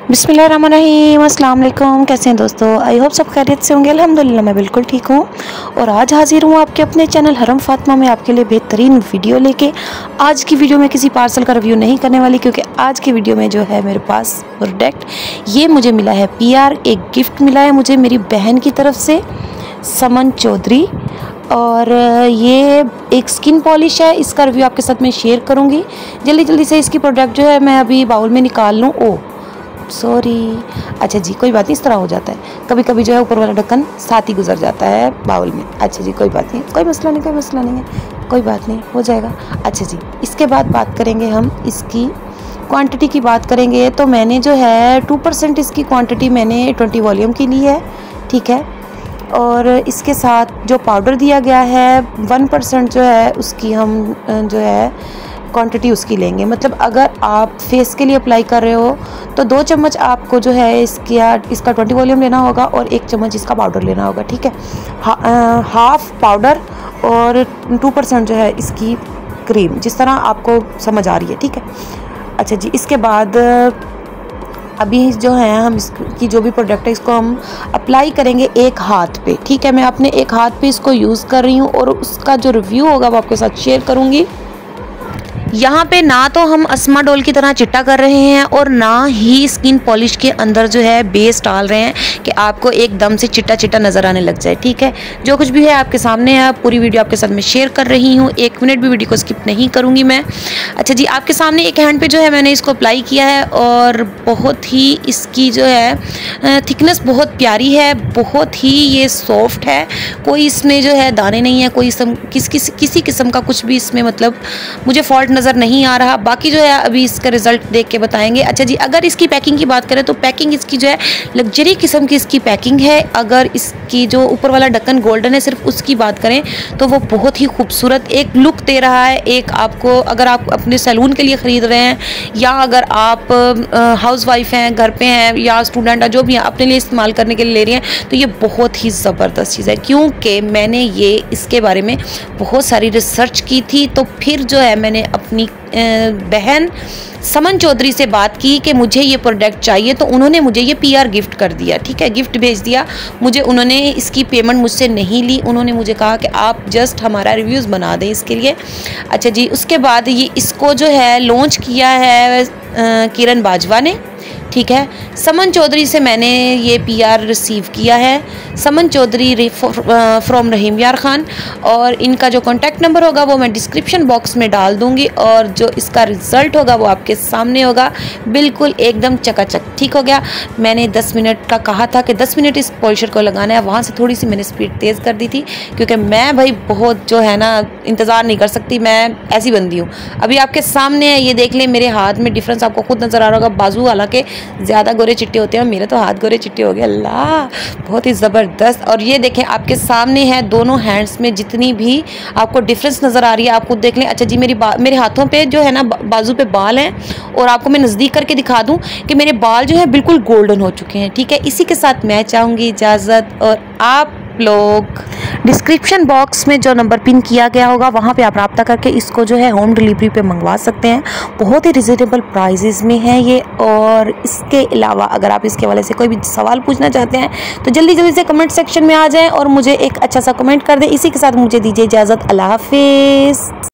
बिस्मिल्लाहिर्रहमानिर्रहीम, अस्सलाम वालेकुम। कैसे हैं दोस्तों? आई होप सब खैरियत से होंगे। अल्हम्दुलिल्लाह मैं बिल्कुल ठीक हूँ और आज हाजिर हूँ आपके अपने चैनल हरम फातिमा में आपके लिए बेहतरीन वीडियो लेके। आज की वीडियो में किसी पार्सल का रिव्यू नहीं करने वाली, क्योंकि आज की वीडियो में जो है मेरे पास प्रोडक्ट ये मुझे मिला है PR, एक गिफ्ट मिला है मुझे मेरी बहन की तरफ से, समन चौधरी। और ये एक स्किन पॉलिश है, इसका रिव्यू आपके साथ मैं शेयर करूँगी। जल्दी से इसकी प्रोडक्ट जो है मैं अभी बाउल में निकाल लूँ। ओह सॉरी, अच्छा जी कोई बात नहीं, इस तरह हो जाता है कभी कभी जो है, ऊपर वाला ढक्कन साथ ही गुजर जाता है बाउल में। अच्छा जी कोई बात नहीं, कोई मसला नहीं है, कोई बात नहीं, हो जाएगा। अच्छा जी, इसके बाद बात करेंगे हम इसकी क्वांटिटी की बात करेंगे। तो मैंने जो है 2% इसकी क्वांटिटी मैंने 20 वॉल्यूम की ली है, ठीक है। और इसके साथ जो पाउडर दिया गया है 1% जो है उसकी हम जो है क्वांटिटी उसकी लेंगे। मतलब अगर आप फेस के लिए अप्लाई कर रहे हो तो 2 चम्मच आपको जो है इसका 20 वॉल्यूम लेना होगा और 1 चम्मच इसका पाउडर लेना होगा, ठीक है। हाफ पाउडर और 2% जो है इसकी क्रीम, जिस तरह आपको समझ आ रही है, ठीक है। अच्छा जी, इसके बाद अभी जो है हम इसकी जो भी प्रोडक्ट है इसको हम अप्लाई करेंगे एक हाथ पे, ठीक है। मैं अपने एक हाथ पे इसको यूज़ कर रही हूँ और उसका जो रिव्यू होगा वो आपके साथ शेयर करूँगी। यहाँ पे ना तो हम अस्मा डोल की तरह चिट्टा कर रहे हैं और ना ही स्किन पॉलिश के अंदर जो है बेस डाल रहे हैं कि आपको एकदम से चिट्टा चिट्टा नज़र आने लग जाए, ठीक है। जो कुछ भी है आपके सामने है, पूरी वीडियो आपके साथ मैं शेयर कर रही हूँ, 1 मिनट भी वीडियो को स्किप नहीं करूँगी मैं। अच्छा जी, आपके सामने एक हैंड पे जो है मैंने इसको अप्लाई किया है और बहुत ही इसकी जो है थिकनेस बहुत प्यारी है, बहुत ही ये सॉफ्ट है, कोई इसमें जो है दाने नहीं है, कोई किसी किस्म का कुछ भी इसमें मतलब मुझे फॉल्ट नज़र नहीं आ रहा। बाकी जो है अभी इसका रिजल्ट देख के बताएंगे। अच्छा जी, अगर इसकी पैकिंग की बात करें तो पैकिंग इसकी जो है लग्जरी किस्म की इसकी पैकिंग है। अगर इसकी जो ऊपर वाला ढक्कन गोल्डन है, सिर्फ उसकी बात करें तो वो बहुत ही खूबसूरत एक लुक दे रहा है। एक आपको अगर आप अपने सैलून के लिए ख़रीद रहे हैं या अगर आप हाउस वाइफ हैं, घर पे हैं या स्टूडेंट है, जो भी अपने लिए इस्तेमाल करने के लिए ले रही हैं, तो ये बहुत ही ज़बरदस्त चीज़ है। क्योंकि मैंने ये इसके बारे में बहुत सारी रिसर्च की थी, तो फिर जो है मैंने अपनी बहन समन चौधरी से बात की कि मुझे ये प्रोडक्ट चाहिए, तो उन्होंने मुझे ये PR गिफ्ट कर दिया, ठीक है, गिफ्ट भेज दिया मुझे। उन्होंने इसकी पेमेंट मुझसे नहीं ली, उन्होंने मुझे कहा कि आप जस्ट हमारा रिव्यूज़ बना दें इसके लिए। अच्छा जी, उसके बाद ये इसको जो है लॉन्च किया है किरण बाजवा ने, ठीक है। समन चौधरी से मैंने ये PR रिसीव किया है, समन चौधरी फ्रॉम रहीम यार ख़ान। और इनका जो कॉन्टैक्ट नंबर होगा वो मैं डिस्क्रिप्शन बॉक्स में डाल दूँगी और जो इसका रिज़ल्ट होगा वो आपके सामने होगा, बिल्कुल एकदम चकाचक, ठीक हो गया। मैंने 10 मिनट का कहा था कि 10 मिनट इस पॉलिशर को लगाना है, वहाँ से थोड़ी सी मैंने स्पीड तेज़ कर दी थी क्योंकि मैं भाई बहुत जो है ना इंतज़ार नहीं कर सकती, मैं ऐसी बंदी हूँ। अभी आपके सामने है, ये देख लें, मेरे हाथ में डिफरेंस आपको खुद नज़र आ रहा होगा। बाजू हालांकि ज़्यादा गोरे चिट्टे होते हैं, मेरे तो हाथ गोरे चिट्टे हो गए, अल्लाह बहुत ही ज़बरदस्त। और ये देखें आपके सामने है, दोनों हैंड्स में जितनी भी आपको डिफरेंस नज़र आ रही है आप खुद देख लें। अच्छा जी, मेरे हाथों पे जो है ना बाजू पे बाल हैं और आपको मैं नज़दीक करके दिखा दूं कि मेरे बाल जो है बिल्कुल गोल्डन हो चुके हैं, ठीक है। इसी के साथ मैं चाहूँगी इजाज़त, और आप लोग डिस्क्रिप्शन बॉक्स में जो नंबर पिन किया गया होगा वहाँ पे आप रब्ता करके इसको जो है होम डिलीवरी पे मंगवा सकते हैं। बहुत ही रिजनेबल प्राइजेस में है ये। और इसके अलावा अगर आप इसके वाले से कोई भी सवाल पूछना चाहते हैं तो जल्दी से कमेंट सेक्शन में आ जाएं और मुझे एक अच्छा सा कमेंट कर दें। इसी के साथ मुझे दीजिए इजाज़त, अल्लाह हाफिज़।